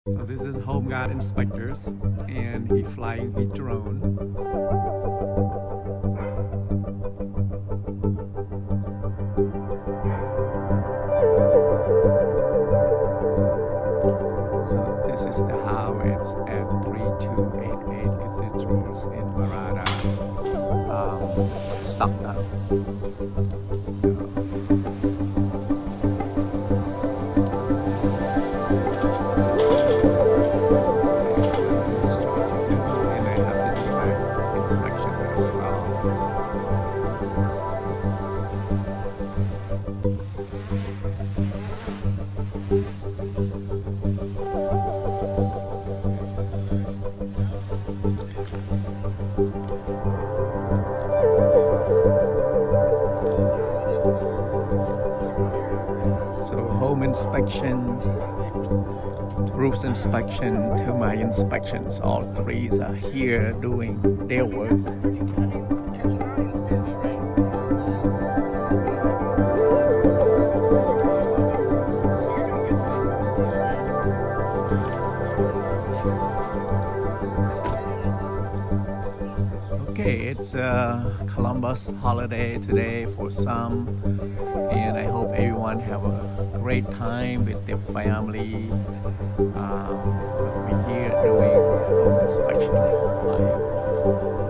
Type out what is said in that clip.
So this is Home Guard inspectors, and he flying his drone. So this is the highways at 3288 Cathedrals in Marada, Stockton. So home inspection, roof inspection, termite inspections, all three are here doing their work. Okay, it's a Columbus holiday today for some, and I hope everyone have a great time with their family. We're here doing home inspection.